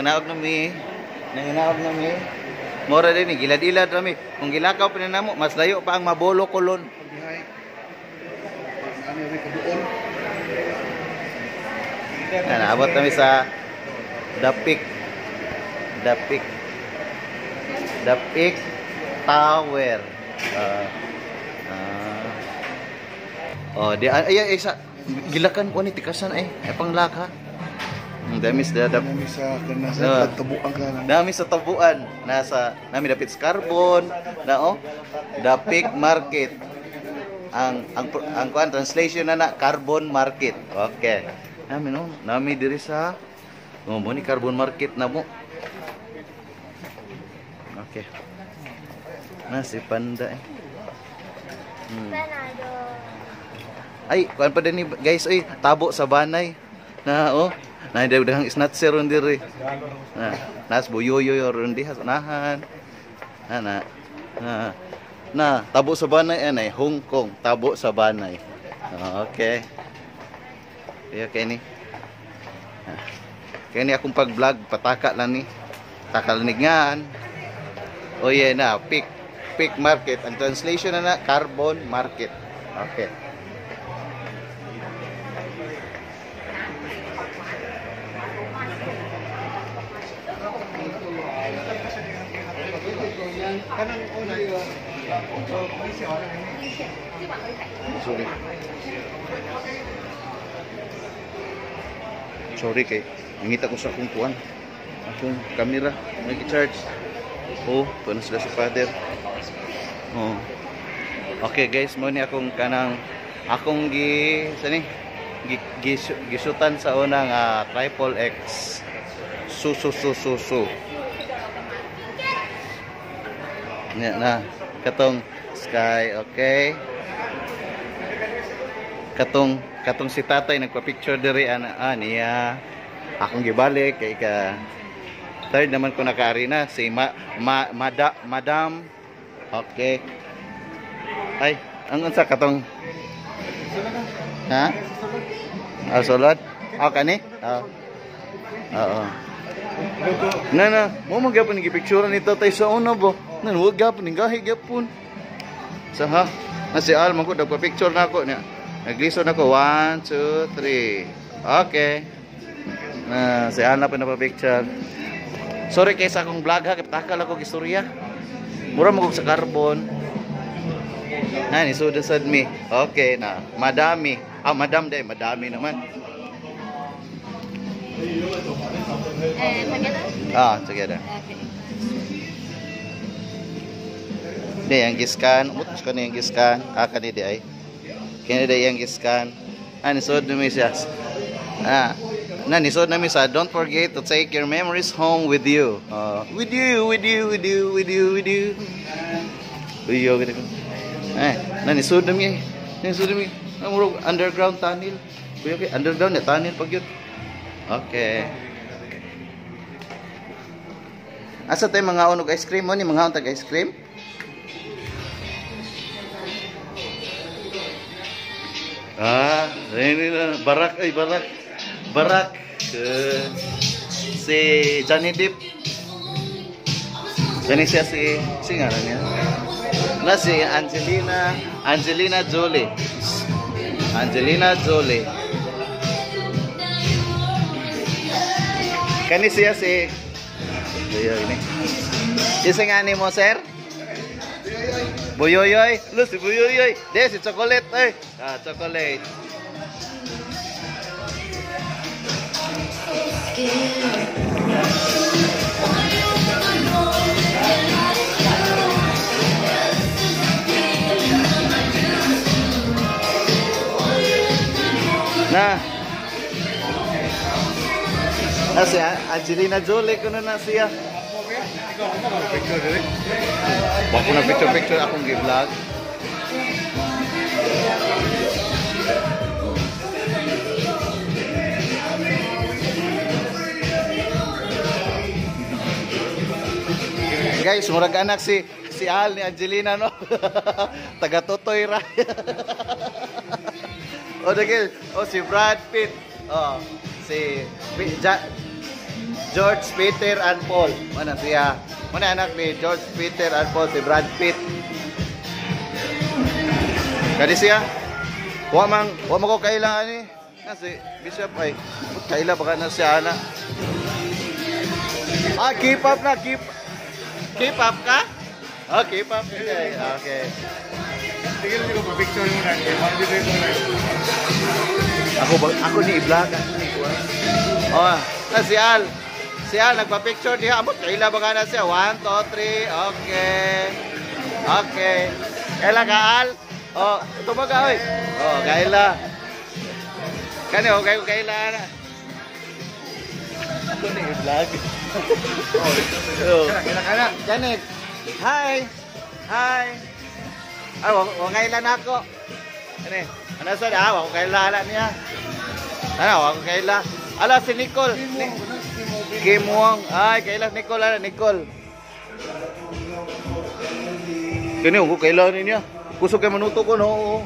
nanganaog na mi. Nanganaog na mi. Mora din, gilad-ilad rami. Kung gilakaw pa na mo, mas layo pa ang Mabolo Kulon. Naabot kami sa The Peak Tower. Ay sa gilakan ko ni tikasan ay panglaka. Dami sa tabuan ka. Dami sa tabuan. Nami dapit sa Carbon, The Peak Market. Ang translation na Carbon Market. Okay. Nami diri sa mo ni Carbon Market na mo. Okay. Si Panda Ay, kuan pa din guys, tabo sa banay. Na daghang snatcher ron diri. Nas buyoyo ron di hasanahan. Tabo sa banay Hong Kong, tabo sa banay. Okay. Okay ni. Kaya ni akong pag-vlog, pataka lang ni. Takalnigan. Peak Market. Ang translation na Carbon Market. Okay. Sorry kay nangita ko sa akong kuan. Akong camera nag-charge. Paano sila sa father. Okay guys, mo ni akong gisutan sa unang Triple X. Su. Katong sky, okay. Katong si tatay nagpa-picture diri niya. Akong gibalik kay ka third naman ko nakaari na si Madam. Okay. Ay, ang unsa katong sulod? Kani? Oo. Mo magyapon ni picture ni tatay sa una bo. Wag gyapon ning gahi gyapon. Si Al man ko nagpa-picture na ako niya. Naglisod ako 1 2 3. Okay. Si Al na pa nagpa-picture. Sorry kay sa akong vlog kay takal ako istorya. Mura mo sa Carbon. Ni sudad mi. Okay na. Madami. Madam day, madami naman. Together. Okay. Yang giskan, utos ka na yung giskan. Kani di ay. Kani di yang giskan. Nisod na mi siya. Nisod na mi sa, don't forget to take your memories home with you. With you. Uyo gitu. Nisod na mi. Underground tunnel. Okay, underground na tunnel pag yun. Okay. Asa tayo mga unog ice cream mo ni mga untag ice cream? Ini na barak. Si Johnny Depp. Johnny siya si ngalan niya. Si Angelina Jolie. Kani siya si ini. Isa nga ni mo, sir? Buyoyoy. Si Buyoyoy. Si Chocolate. Chocolate. Si Angelina Jolie ko na siya. Wako na picture akong gi-vlog. Guys, murag anak si Al ni Angelina no. Taga Totoy ra. Si Brad Pitt. Si George, Peter, and Paul. Mana siya? Mana anak ni George, Peter, and Paul, si Brad Pitt. Kani siya? Wa mo ko kailangan ni. Si Bishop ay kaila baka na siya ana. Keep up na, keep up ka? Oh, keep up. Okay. Okay. Tigil ko pa picture mo na. Ako ni i-vlog oh, si Al. Si Al nagpa-picture diha. Amot kaila baka na siya. 1 2 3. Okay. Okay. Kaila ka Al? Oh, tumaga oy. Oh, kaila. Kani o kaila na. Ako ni i-vlog. Oh. Kana. Kani. Hi. Hi. Ay, wangailan ako. Ano ano sa wako kaila niya. Ano, wako kaila. Ala si Nicole. Kim Wong. Ay, kaila Nicole, ala Nicole. Kani ko kaila niya. Kusog kay manuto ko no.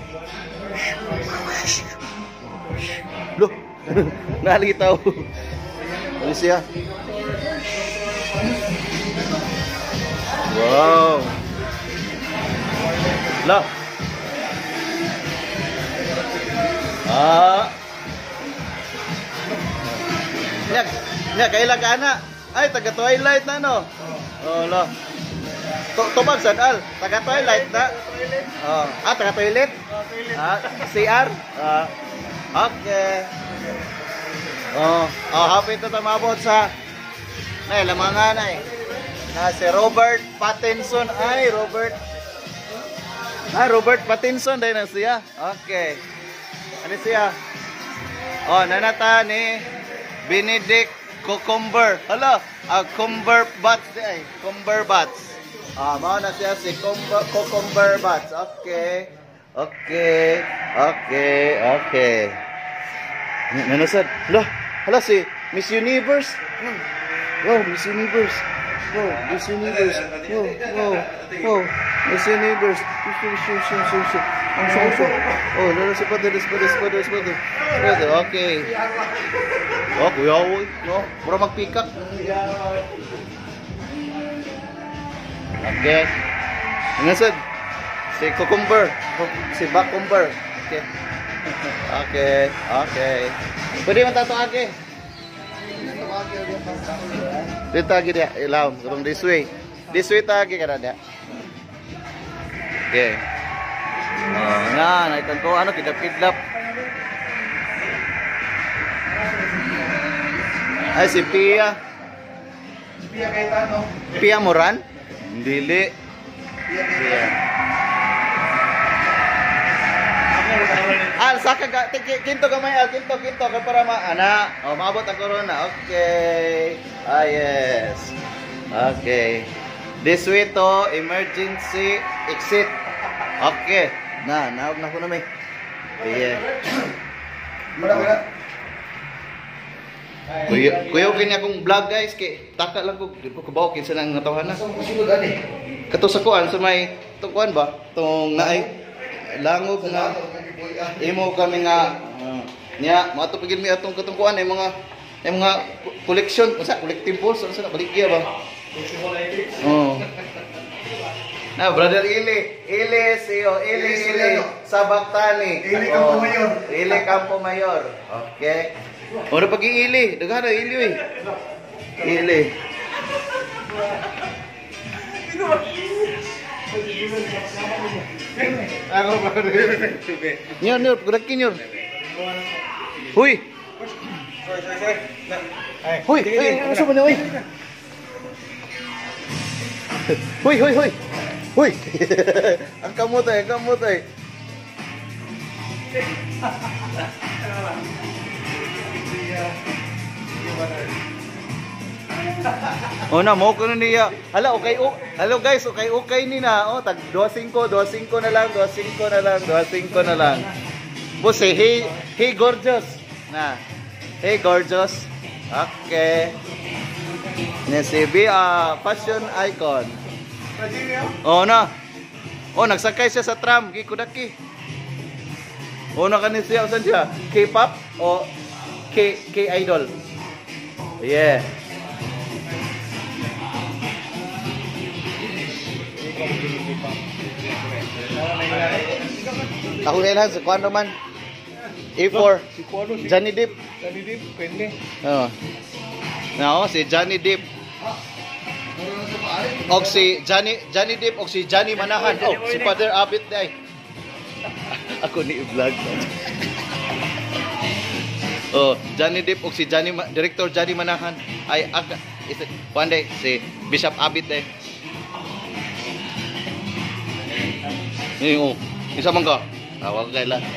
Loh. Nalitaw. Ano siya? Wow. Lah. Nya kaila ka ana. Ay taga Twilight na no. Oh, lo. Tubag sad Al, taga Twilight na. Oh, taga toilet. CR. Okay. Happy to mabot sa lamangan ay. Na si Robert Pattinson ay Robert Pattinson dahil na siya. Okay. Ano siya? Oh, nanata ni Benedict Cucumber. Hala, Cumberbatch ay. Cumberbatch. Mao na siya si Cucumberbatch. Okay. Okay. Okay. Okay. Nanasad. Hala si Miss Universe. Wow, Miss Universe. Wow, Miss Universe. Wow. Miss Universe. Ang so. Oh, nasa pada. Okay. Oh, kuya, no. Pura magpikak. Okay. Nanasad. Si Cucumber. Si Bakumber. Okay. Okay. Pwede man tato ake. Dito lagi dia, ilaw, kurang this way lagi kada dia. Okay. Oh, naitan ko ano kidap. Ay si Pia. Si Pia Cayetano. Pia Moran? Dili. Pia. Saka kinto gamay kinto kay para ana. Oh, maabot ang corona. Okay. Yes. Okay. This way to emergency exit. Okay. Naog na ko na may. Yeah. Mara. Kuya kini akong vlog guys kay taka lang ko kabaw kinsa nang natawhan na. Kato sa kuan sa may tukuan ba? Tong naay langog nga imo kami nga niya mato pagin mi atong katungkuan ay mga collection unsa collective balls unsa baligya ba na brother Ili Sabaktani Ili Campo Mayor okay ora pagi Ili daghana Ili oy Ili Nyor, gerakin Nyor. Huy. Huy, masuk mana huy? Huy. Kamu tuh. Oh na mo ko niya. Hala okay. Hello guys, okay ni na. Oh tag 25 na lang. Boss hey gorgeous. Na. Hey gorgeous. Okay. Nesibi fashion icon. Oh na. Oh nagsakay siya sa tram gikudaki. Oh na kanin siya usan siya? K-pop o K-idol? Yeah. Ako nila sa kuan man. A4. Johnny Depp. Johnny Depp, pwede. Oh. No, si Johnny Depp. Og si Johnny Depp og si Johnny Manahan. Oh, si Father Abit day. Ako ni vlog. Oh, Johnny Depp og si Director Johnny Manahan ay kuan day si Bishop Abit day. Ni oh, isa man ka. Tawag kay la.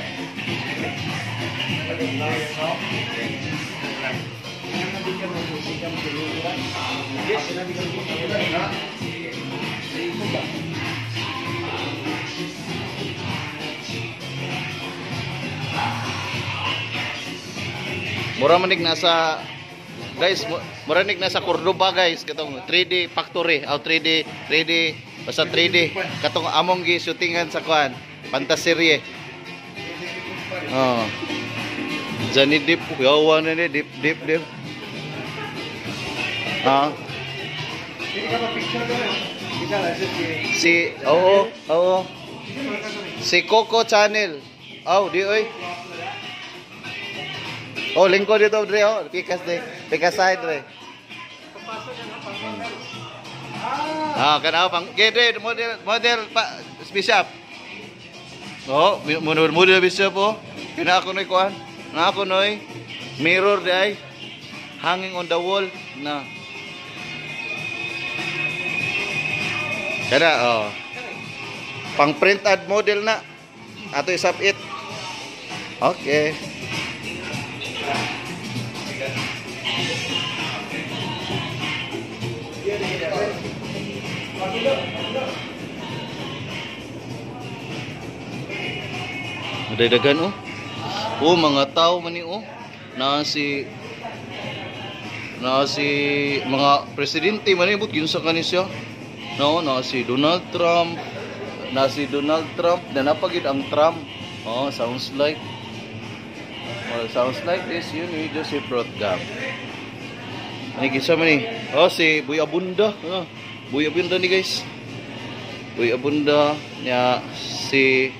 Mura manig nasa guys, mura manig nasa Cordoba guys, katong 3D factory, 3D basta 3D katong among gi shootingan sa kuan, Fantaserie. Oh. Johnny Depp, yawa na ni Depp. Ah. Oo. Si Coco Channel. Oh, di oy. Oh, lingkod dito dre oh, pikas side dre. Kana pang gede model pa Bishop. Oh, model Bishop oh. Kina ako noy kuan. Na ako noy mirror di ay hanging on the wall na. Kada oh. Pang print ad model na. Ato isap it. Okay. Dagan oh. Oh, mga tao man ni oh. Na si mga presidente man ibut yun sa kanisya. No, na si Donald Trump. Na napagid ang Trump. Oh, sounds like this, you need Joseph Rodgam. Ani kisa man ni? Oh, si Boy Abunda. Boy Abunda ni guys. Boy Abunda nya si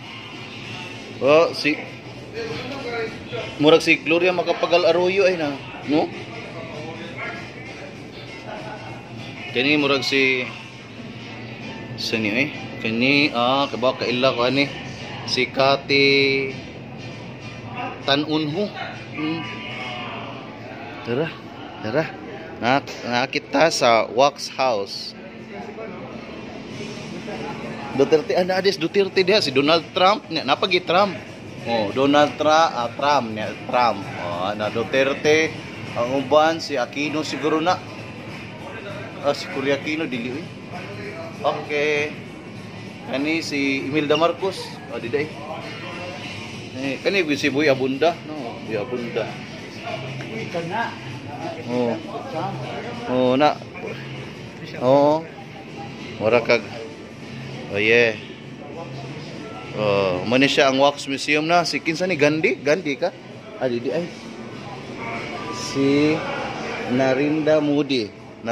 murag si Gloria Macapagal Arroyo ay na, no? Kani murag si sani eh. Kani kabaw kaila ko ani si Kati Tanunho. Tara. Nakita sa Wax House. Duterte Duterte dia si Donald Trump nya napagi Trump. Oh, Donald Trump nya Trump. Oh, na Duterte ang uban si Aquino siguro na. Si Cory Aquino dili. Okay. Kani si Imelda Marcos. Oh, di day. Kani si Boy Abunda, no? Boy Abunda. Uy kana. Oh, na. Oh. Mura kag. Oh yeah. Oh, man siya ang Wax Museum na. Si kinsa ni Gandhi ka? Di ay. Si Narendra Modi.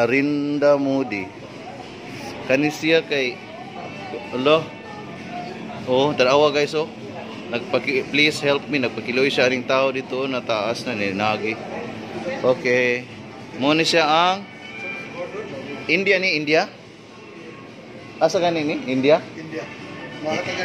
Kani siya kay Allah. Oh, darawa guys oh. Please help me. Nagpakiloy siya ring tao dito na taas na ninagi. Okay. Mo ni siya ang India. Asa gani ni? India. Mahatma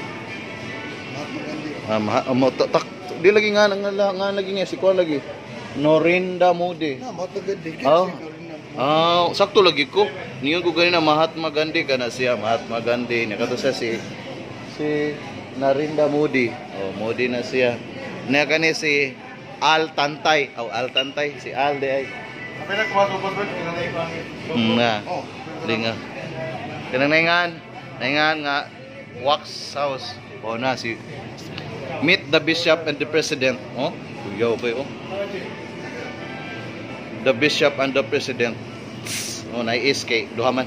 Gandhi. Di lagi nga lagi niya si kuan lagi. Narendra Modi. Mahatma Gandhi. Sakto lagi ko. Niyo ko ganina Mahatma Gandhi kana siya Mahatma Gandhi. Nakato siya si Narendra Modi. Oh, Modi na siya. Niya kani si Al Tantay. Si Al de ay. Kapila ko ba kinalay pangit. Na. Linga. Kanang nga Wax House. Oh na si meet the bishop and the president. Oh, kuyaw ba oh. The bishop and the president. Oh, na-is kay duhaman.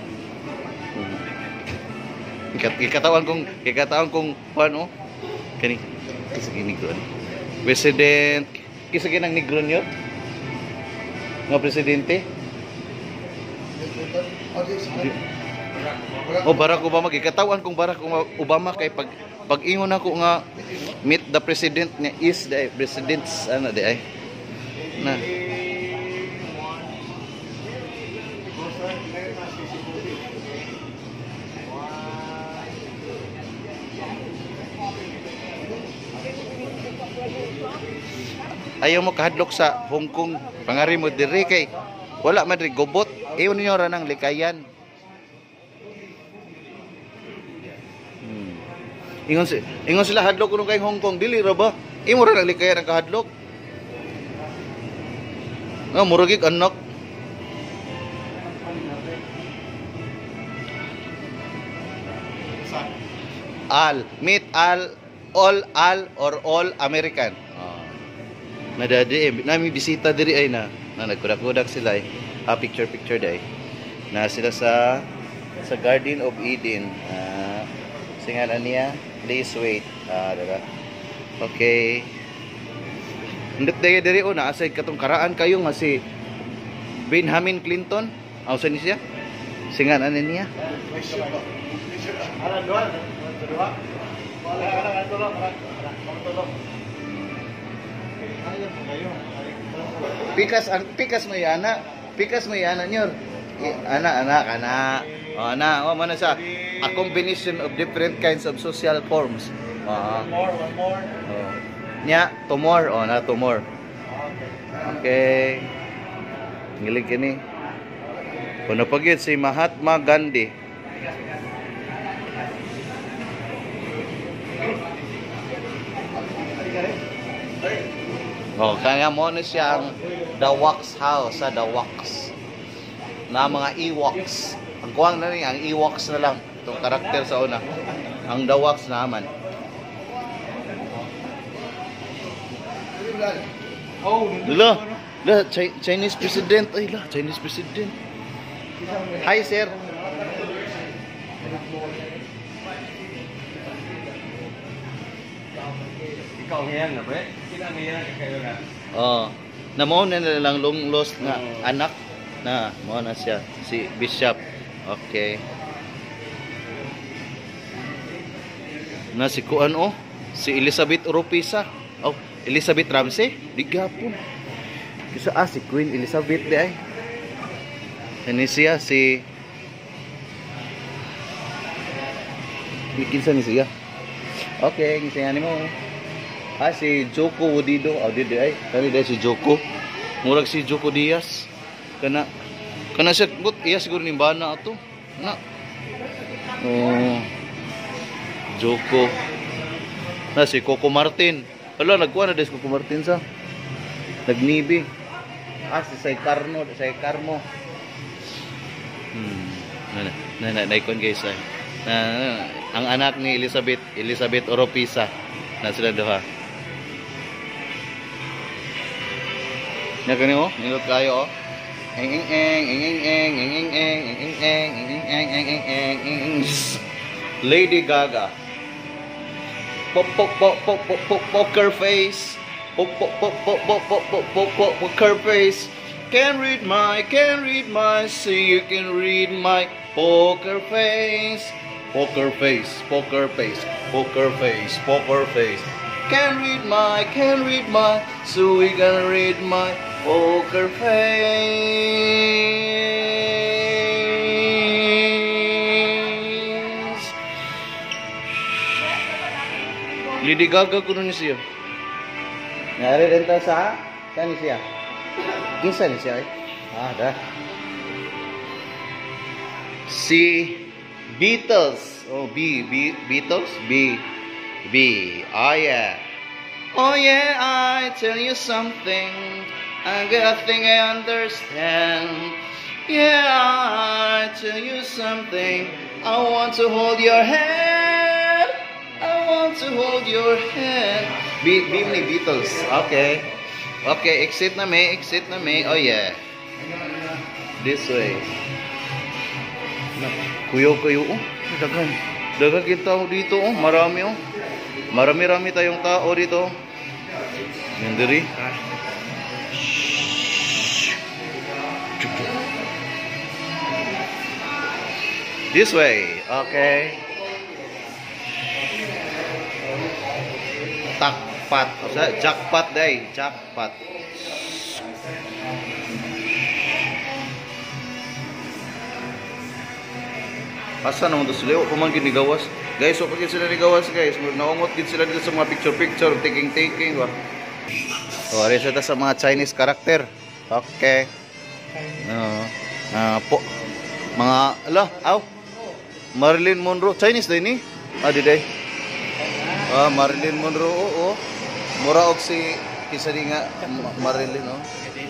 Kikatawan kong ano? Kani kisa negro. President, kisa ginang negro niyo? Nga presidente? O Barack Obama gikatawan kong Barack Obama kay pag ingon ako nga meet the president niya is the president's ano di ay na ayaw mo kahadlok sa Hong Kong pangari mo diri kay wala man diri gobot iyon niyo ra nang likayan. Ingon sila hadlok kuno kay Hong Kong dili ra ba? Imo ra nang likayan ang kahadlok. Nga muragig anak. Meet all or all American. Nadadi nami bisita diri ay na nagkudak-kudak sila ay picture dai na sila sa Garden of Eden singalan niya please wait diba okay ndot diri o na aside katong karaan kayo nga si Benjamin Clinton sa ni siya singalan niya pikas mo yana nyor ana mana sa a combination of different kinds of social forms one more nya tumor na tumor okay ngilig kini kuno pagit si Mahatma Gandhi kaya mo na siya ang The Wax House The Wax na mga Ewoks ang kuwang na niya ang Ewoks na lang itong karakter sa una ang The Wax naman Chinese president Chinese president hi sir ikaw ngayon na ba? Kita ngayon kayo na. Na mo na lang long lost nga anak na mo na siya si Bishop. Okay. Na si kuan si Elizabeth Oropesa. Elizabeth Ramsey di gapon. Kisa si Queen Elizabeth di ay. Ini siya si kinsa ni siya. Okay, kinsa ni mo. Si Joko Widodo didi ay kani dai si Joko murag si Joko Diaz kana siya but iya siguro ni bana ato na Joko na si Coco Martin nagkuha na des Coco Martin sa nagnibi si Say Carmo naikon guys ay ang anak ni Elizabeth Oropesa na sila duha. Na kanimo, nilot kayo Lady Gaga. Poker face. Poker face. Can't read my, see you can read my poker face. Poker face. Can't read my, so we gonna read my poker face. Lady Gaga kuno ni siya. Nari rin ta sa kani siya. Kinsa ni siya? Dah. Si Beatles. Beatles. B. Oh yeah, I tell you something. I think I understand. Yeah, I tell you something. I want to hold your hand. Be ni Beatles. Okay, exit na me. Oh yeah. This way. Kuyo. Dagan kita dito marami tayong tao dito. Yan diri. This way. Okay. Takpat. O sa jackpot day. Jackpot. Asa naman to sila? O kumang ginigawas. Guys, o pagin sila nigawas guys. Naungot din sila dito sa mga picture-picture. Taking-taking ba? So, aris ito sa mga Chinese character. Okay. Po. Mga, Marilyn Monroe. Chinese din eh. Di day. Marilyn Monroe. Oo. Mura og si kisa di nga Marilyn, no?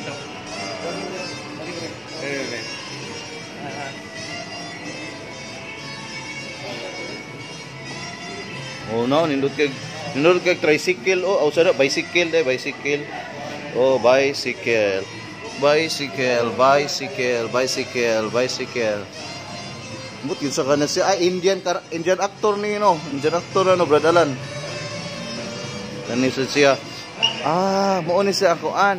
Oh no, nindot kag tricycle. Oh, sada bicycle day, bicycle. Oh, bicycle. Bicycle, bicycle, bicycle, bicycle. But yun sa kanan siya, Indian actor ni, no? Indian actor, Brad Alan. Tanisa siya. Mo ni siya akoan.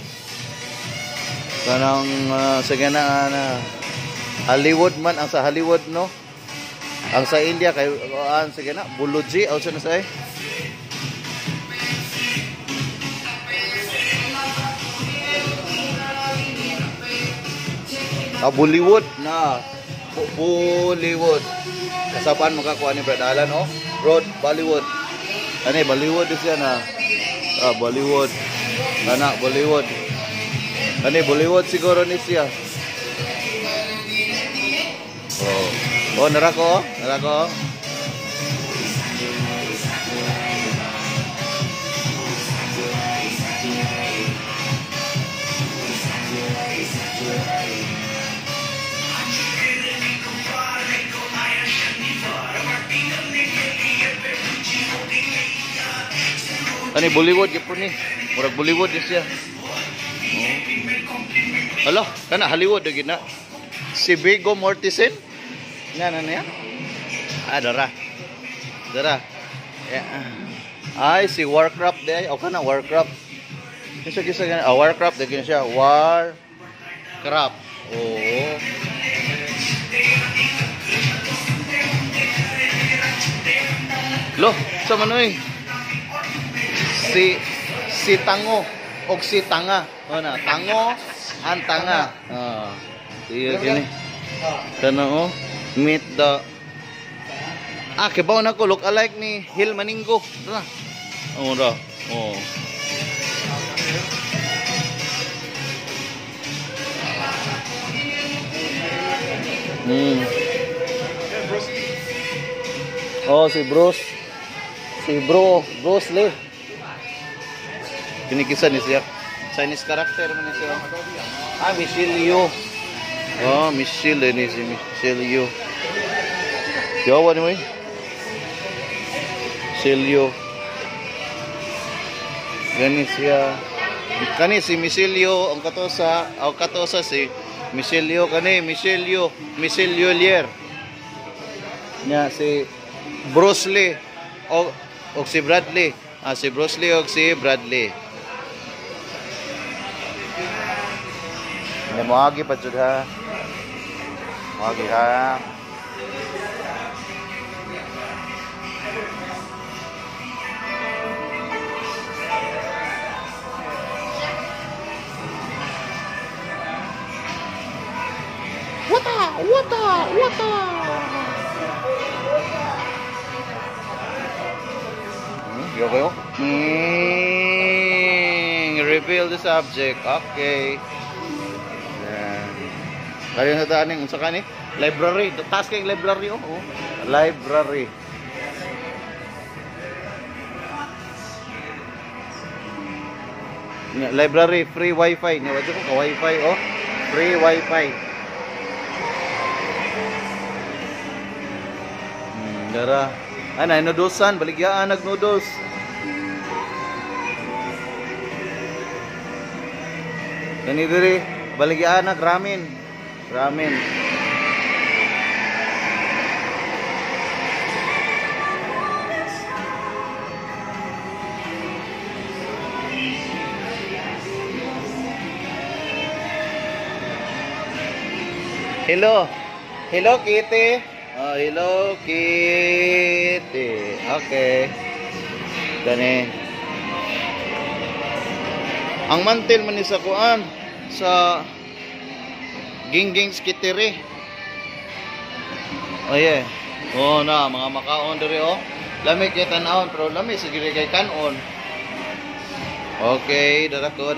Kanang sige na Hollywood man ang sa Hollywood, no? Ang sa India kay sige na Buluji also na say. Bollywood na. Bollywood. Kasapaan makakuha ni Brad Alan, no? Road Bollywood. Ano Bollywood siya na. Bollywood. Anak Bollywood. Ano Bollywood siguro ni siya. Oh, narako. Ano Bollywood gyapon ni. Murag Bollywood siya. Hala, kana Hollywood gyud na. Si Viggo Mortensen. Ano niya? Dara. Ay, si Warcraft day. O kana Warcraft. Kisa ganun. Warcraft day siya. Warcraft. Oo. Lo, sa manoy. Si Tango og si Tanga. Na, Tango ang Tanga. Iya gini. Kana meet the kibaw na ko look alike ni Hill Maningo. Tara. Ra. Si Bruce Lee. Kinikisa ni siya. Chinese character man siya. Michelle Yeoh. Michelle ni si Michelle Yeoh. Yawa ni mo eh. Michelle Yeoh. Gani siya. Kani si Michelle Yeoh ang katosa si Michelle Yeoh kani Michelle Yeoh Lier. Nya si Bruce Lee o si Bradley. Si Bruce Lee o si Bradley. Moagi pa jud ha. Moagi ha. Wata. Yo. Reveal the subject. Okay. Kaya na daaning unsa kani? Library, task kay library library. Library free wifi ni wadyo ko ka wifi free wifi. Dara. Ana noodlesan baligyaan nag-noodles. Kani diri baligyaan nag ramen. Hello. Hello Kitty. Oh, Hello Kitty. Okay. Gani. Ang mantil man ni sa kuan sa Gingging Skitiri. Oh yeah. Oh na mga makaon diri oh. Lami kay tan-aon pero lami sa giri kay kanon. Okay, dadako.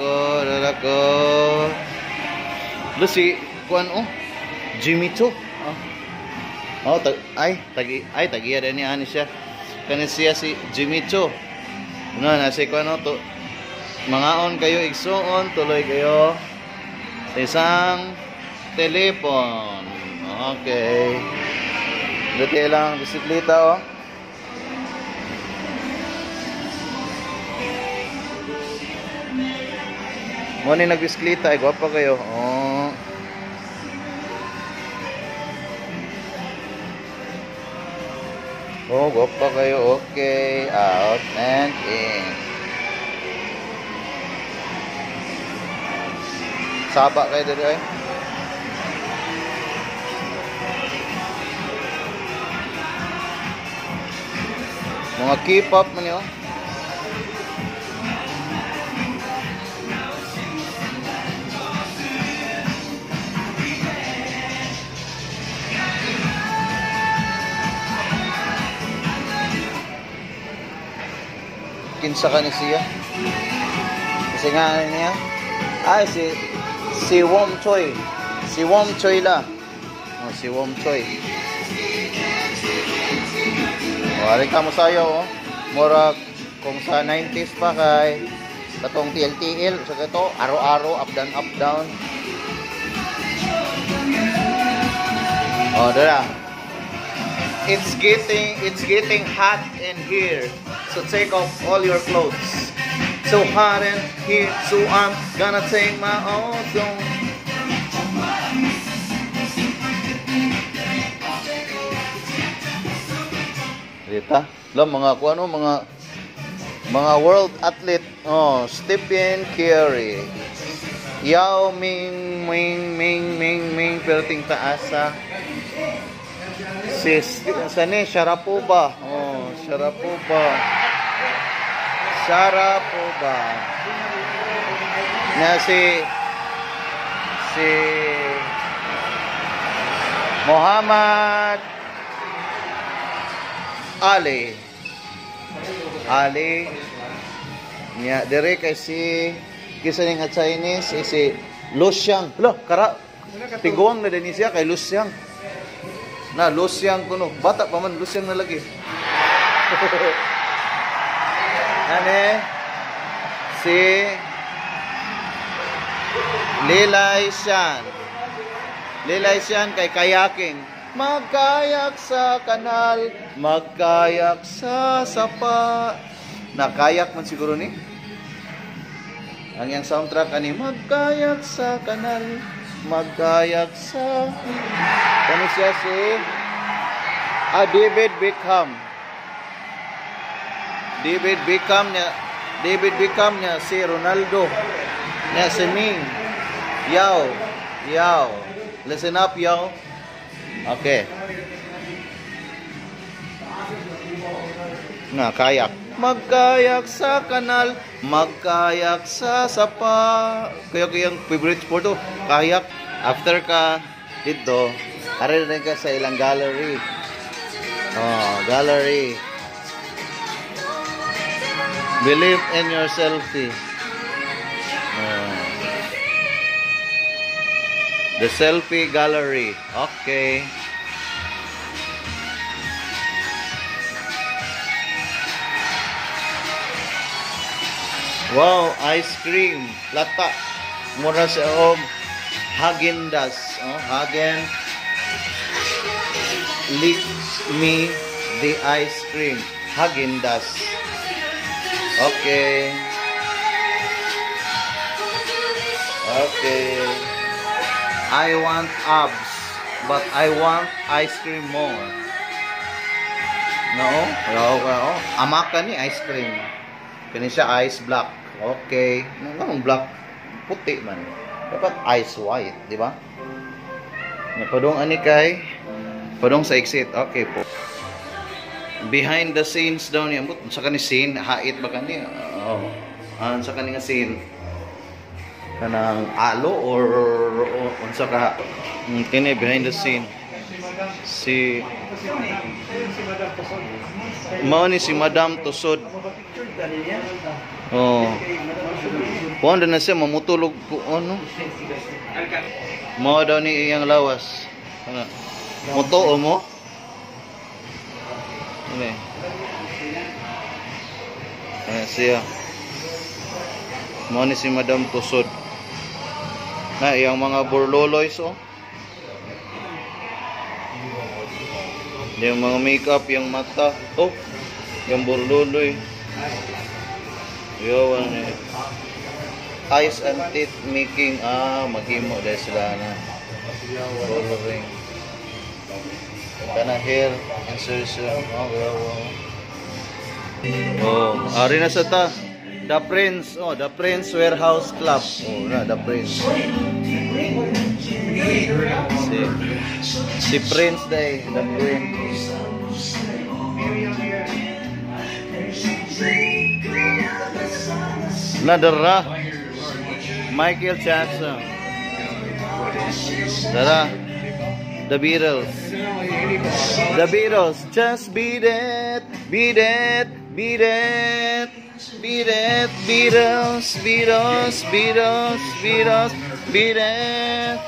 Lucy kuan oh. Jimmy Cho. Oh, tagiya din ni ani siya. Kani siya si Jimmy Cho. Na si kuan oh to. Mangaon kayo igsuon, tuloy kayo sa isang telepon. Okay. Dito lang bisikleta oh. Mo ni nagbisikleta ay gwapa kayo. Oh. Oh, gwapa kayo. Okay. Out and in. Saba kayo dito ay. Mga K-pop man yun. Kinsa ka ni siya? Kasi nga niya. Ay, si Wom Choi. Si Wom Choi la. Oh, si Wom Choi. Oh, ari ka mo sayo oh. Mura kung sa 90s pa kay katong TLTL sa kato, aro-aro up down. Oh, dara. It's getting hot in here. So take off all your clothes. So hot in here, so I'm gonna take my own zone. Dita, lang mga kuano mga world athlete. Oh, Stephen Curry. Yao Ming perting taasa. Si Sani Sharapova. Oh, Sharapova. Na si Muhammad Ali niya dire kay si kisa ning Chinese si Luxiang. Lo, kara tiguang na din siya kay Luxiang. Na Luxiang kuno, bata pa man Luxiang na lagi. Ane si Lilay Sian kay kayaking. Magkayak sa kanal, magkayak sa sapa. Nakayak man siguro ni. Ang yang soundtrack ani magkayak sa kanal, magkayak sa. Kani siya si David Beckham niya si Ronaldo niya si Ming Yao. Listen up, Yao. Okay. Nga, kayak. Magkayak sa kanal, magkayak sa sapa. Kaya yung favorite sport to, kayak. After ka dito, arin rin ka sa ilang gallery. Oh, gallery. Believe in your selfie. The selfie gallery. Okay. Wow, ice cream. Lata. Mura sa Häagen-Dazs. Oh, Häagen. Lick me the ice cream. Häagen-Dazs. Okay. I want abs, but I want ice cream more. No? Amaka ni ice cream. Kani siya ice black. Okay. Anong black? Puti man. Dapat ice white, di ba? Padong ani kay padong sa exit. Okay po. Behind the scenes daw niya. Sa kani scene, hait ba kani? Oh. Sa kani nga scene. Kanang alo or unsa ka? Kini behind the scene. Si mao ni si Madam Tusod. Oh. Kuan na siya mamutulog ko ano? Mao daw ni iyang lawas. Moto mo? Ini. Siya. Mao ni si Madam Tusod. Na iyang mga burloloys oh. Yung mga makeup, yung mata. Oh, yung burloloy. Yawan eh. Eyes and teeth making. Maghimo dahil sila na. Coloring. Kana hair insertion. Oh, ari na sa ta. The Prince. Oh, The Prince Warehouse Club. Oh, na The Prince. Si Prince day, The Prince. Nadara Michael Jackson. Dara The Beatles. The Beatles. Just beat it, beat it, beat it, beat it, Beatles, Beatles, Beatles, Beatles, beat it.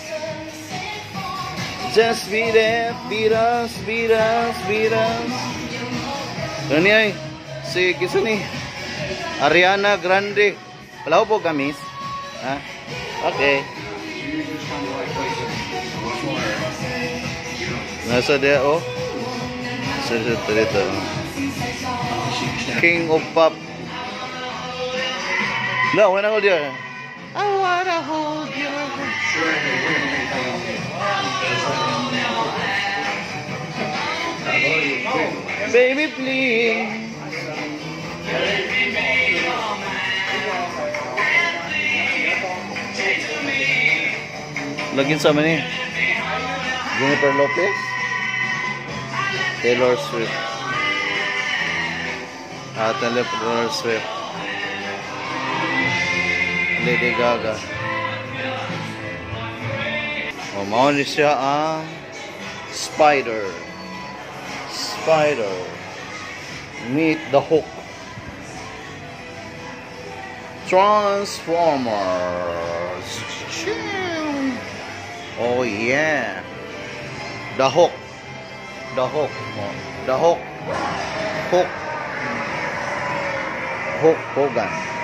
Just beat it, Beatles, Beatles, Beatles. Ano ay? Si kisa ni Ariana Grande. Wala po gamis. Ha? Okay. Nasa dia oh. Nasa dito. King of Pop. No, when I hold you. I wanna hold you. Baby, please. Lagin sa mani. Jennifer Lopez, Taylor Swift. Taylor Swift. Lady Gaga. Oh, mao ni siya ang Spider. Spider. Meet the Hulk. Transformers. Oh yeah. The Hulk. The Hulk. Oh. The Hulk. Hulk. Hulk Hogan.